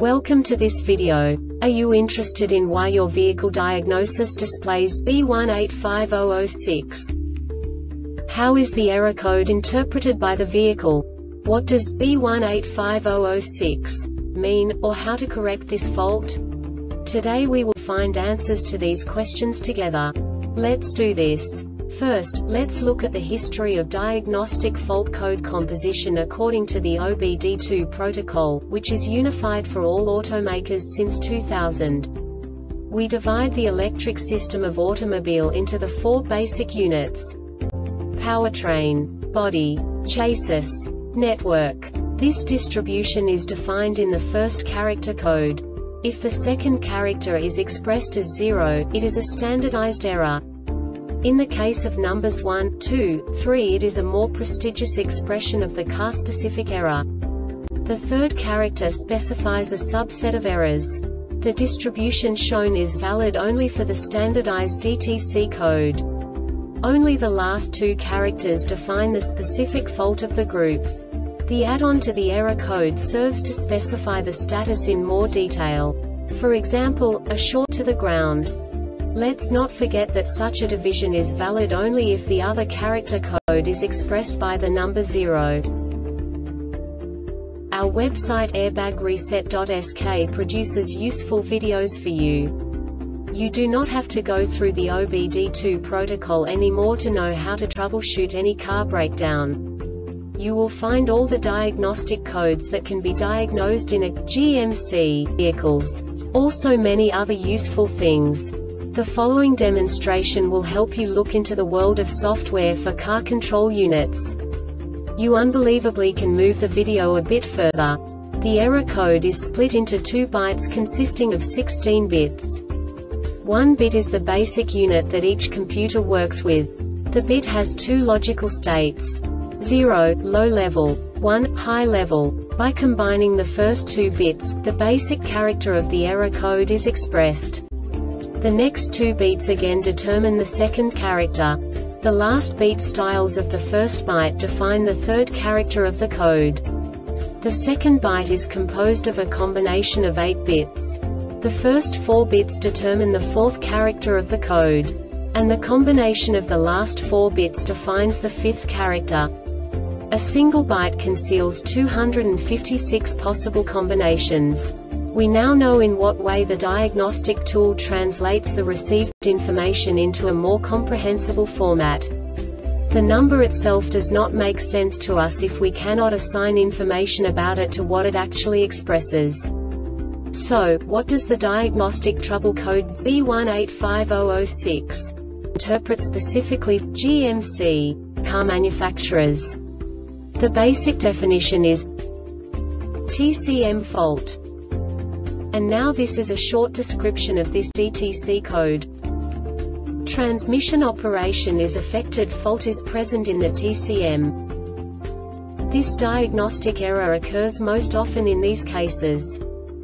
Welcome to this video. Are you interested in why your vehicle diagnosis displays B185006? How is the error code interpreted by the vehicle? What does B185006 mean, or how to correct this fault? Today we will find answers to these questions together. Let's do this. First, let's look at the history of diagnostic fault code composition according to the OBD2 protocol, which is unified for all automakers since 2000. We divide the electric system of automobile into the four basic units: powertrain, body, chassis, network. This distribution is defined in the first character code. If the second character is expressed as 0, it is a standardized error. In the case of numbers 1, 2, 3, it is a more prestigious expression of the car-specific error. The third character specifies a subset of errors. The distribution shown is valid only for the standardized DTC code. Only the last two characters define the specific fault of the group. The add-on to the error code serves to specify the status in more detail. For example, a short to the ground. Let's not forget that such a division is valid only if the other character code is expressed by the number 0. Our website airbagreset.sk produces useful videos for you. You do not have to go through the OBD2 protocol anymore to know how to troubleshoot any car breakdown. You will find all the diagnostic codes that can be diagnosed in a GMC vehicles. Also many other useful things. The following demonstration will help you look into the world of software for car control units. You unbelievably can move the video a bit further. The error code is split into 2 bytes consisting of 16 bits. 1 bit is the basic unit that each computer works with. The bit has 2 logical states: 0, low level, 1, high level. By combining the first 2 bits, the basic character of the error code is expressed. The next 2 beats again determine the second character. The last beat styles of the first byte define the third character of the code. The second byte is composed of a combination of 8 bits. The first 4 bits determine the fourth character of the code. And the combination of the last 4 bits defines the fifth character. A single byte conceals 256 possible combinations. We now know in what way the diagnostic tool translates the received information into a more comprehensible format. The number itself does not make sense to us if we cannot assign information about it to what it actually expresses. So, what does the diagnostic trouble code B185006 interpret specifically for GMC car manufacturers? The basic definition is TCM fault. And now this is a short description of this DTC code. Transmission operation is affected. Fault is present in the TCM. This diagnostic error occurs most often in these cases: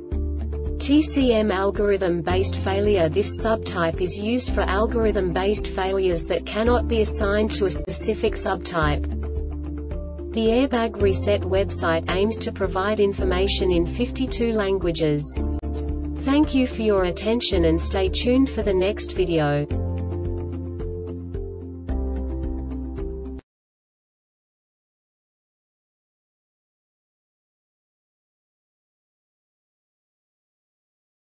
TCM algorithm-based failure. This subtype is used for algorithm-based failures that cannot be assigned to a specific subtype. The Airbag Reset website aims to provide information in 52 languages. Thank you for your attention and stay tuned for the next video.